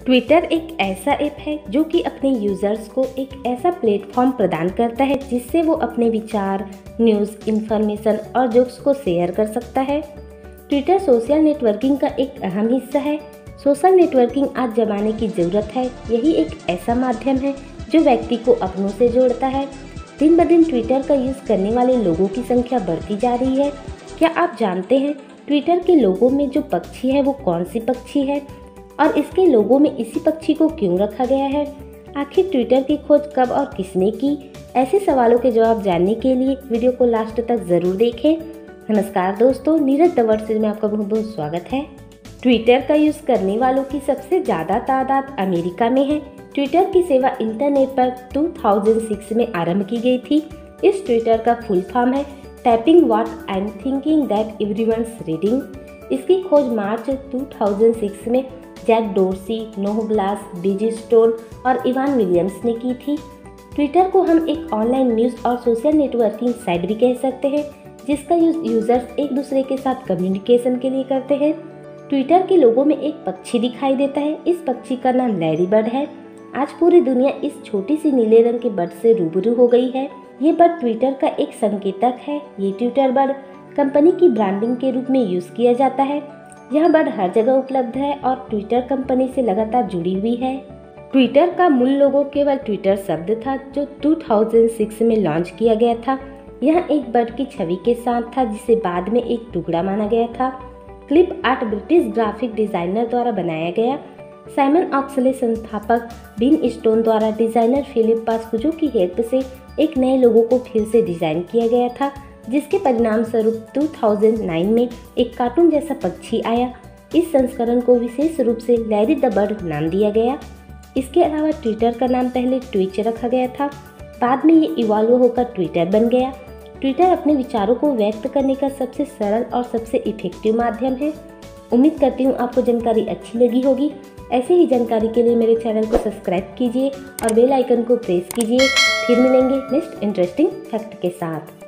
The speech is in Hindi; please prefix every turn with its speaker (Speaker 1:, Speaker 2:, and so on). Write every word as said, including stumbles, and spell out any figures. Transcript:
Speaker 1: ट्विटर एक ऐसा ऐप है जो कि अपने यूज़र्स को एक ऐसा प्लेटफॉर्म प्रदान करता है जिससे वो अपने विचार, न्यूज़, इन्फॉर्मेशन और जोक्स को शेयर कर सकता है। ट्विटर सोशल नेटवर्किंग का एक अहम हिस्सा है। सोशल नेटवर्किंग आज ज़माने की ज़रूरत है। यही एक ऐसा माध्यम है जो व्यक्ति को अपनों से जोड़ता है। दिन ब दिन ट्विटर का यूज़ करने वाले लोगों की संख्या बढ़ती जा रही है। क्या आप जानते हैं ट्विटर के लोगों में जो पक्षी है वो कौन सी पक्षी है और इसके लोगों में इसी पक्षी को क्यों रखा गया है? आखिर ट्विटर की खोज कब और किसने की? ऐसे सवालों के जवाब जानने के लिए वीडियो को लास्ट तक ज़रूर देखें। नमस्कार दोस्तों, नीरज द वर्ड में आपका बहुत बहुत स्वागत है। ट्विटर का यूज़ करने वालों की सबसे ज़्यादा तादाद अमेरिका में है। ट्विटर की सेवा इंटरनेट पर दो हज़ार छह में आरंभ की गई थी। इस ट्विटर का फुल फॉर्म है typing what I am thinking that everyone's reading. इसकी खोज मार्च दो हज़ार छह में Jack Dorsey, Noah Glass, Biz Stone और इवान विलियम्स ने की थी। ट्विटर को हम एक ऑनलाइन न्यूज़ और सोशल नेटवर्किंग साइट भी कह सकते हैं, जिसका यूज यूजर्स एक दूसरे के साथ कम्युनिकेशन के लिए करते हैं। ट्विटर के लोगों में एक पक्षी दिखाई देता है। इस पक्षी का नाम लैरी बर्ड है। आज पूरी दुनिया इस छोटी सी नीले रंग के बर्ड से रूबरू हो गई है। ये बर्ड ट्विटर का एक संकेतक है। ये ट्विटर बर्ड कंपनी की ब्रांडिंग के रूप में यूज किया जाता है। यह बर्ड हर जगह उपलब्ध है और ट्विटर कंपनी से लगातार जुड़ी हुई है। ट्विटर का मूल लोगो केवल ट्विटर शब्द था जो दो हज़ार छह में लॉन्च किया गया था। यह एक बर्ड की छवि के साथ था जिसे बाद में एक टुकड़ा माना गया था। Clip art British graphic designer द्वारा बनाया गया। साइमन ऑक्सले संस्थापक बीन स्टोन द्वारा डिजाइनर फिलिप पास्कुजो की हेल्प से एक नए लोगो को फिर से डिजाइन किया गया था, जिसके परिणाम स्वरूप दो हज़ार नौ में एक कार्टून जैसा पक्षी आया। इस संस्करण को विशेष रूप से लैरी द बर्ड नाम दिया गया। इसके अलावा ट्विटर का नाम पहले ट्विच रखा गया था, बाद में ये इवॉल्व होकर ट्विटर बन गया। ट्विटर अपने विचारों को व्यक्त करने का सबसे सरल और सबसे इफेक्टिव माध्यम है। उम्मीद करती हूँ आपको जानकारी अच्छी लगी होगी। ऐसे ही जानकारी के लिए मेरे चैनल को सब्सक्राइब कीजिए और बेल आइकन को प्रेस कीजिए। फिर मिलेंगे नेक्स्ट इंटरेस्टिंग फैक्ट के साथ।